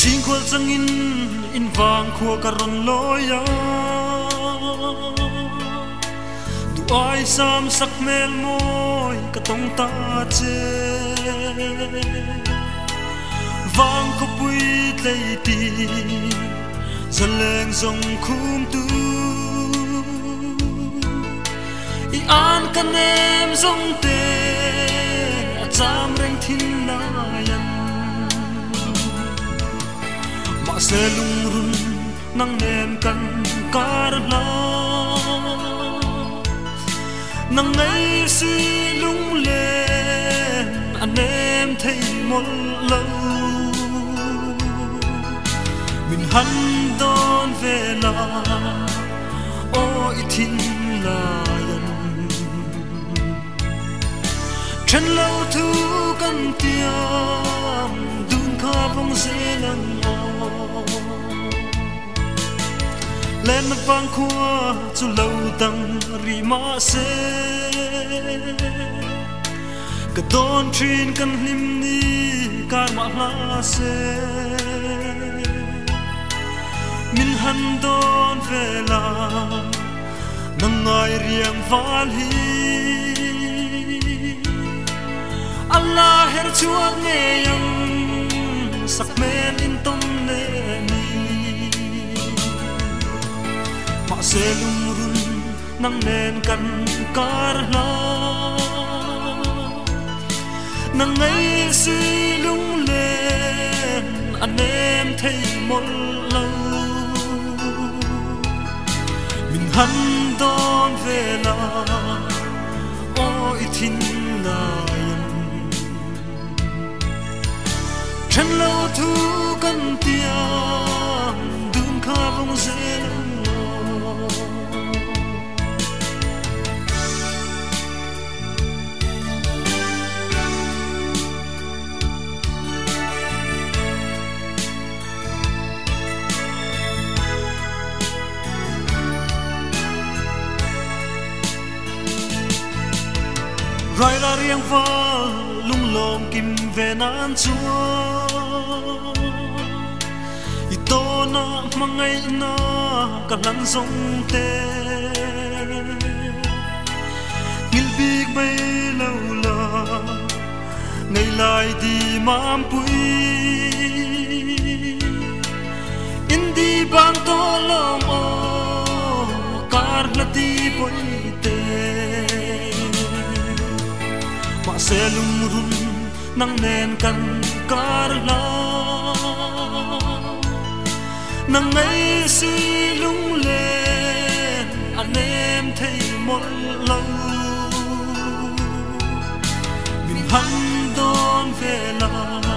Sing khol changin in wang khua karon loya du ai sam sak mel moi ka tong ta che vang ko pui tlei ti zaleng zong khum tu I an kanem zong te a cham reng thin na yan ma se lung run nang nem kan kar la nang ngay si lung lên anh em thấy một lâu mình hắn đón về là ôi thiên là chân lâu thu căn tiêm đun khá bóng dễ lần lên vang khua chu lâu tăng ri ma se ka don trin kan hlim ni kar ma la se min han don vela nang ngai riang wal hi Allah her chuak nge yang sak men in tom ne se lung run nang nen kan kar la nang ngay si lung lên anh em thấy một lâu mình hắn đón về là ôi thiên là chân lâu thu căn tiang đun khá bóng dễ rai la riang va lung lom kim ve nan chua I to na mangai na ka lan song te ngil big bay lâu la ngày lai di mam pui in di bang to lom o kar la ti poi te ma se lung run nang nen kan kar la nang ngay si lung lên anh em thấy một lâu mình hắn đón về là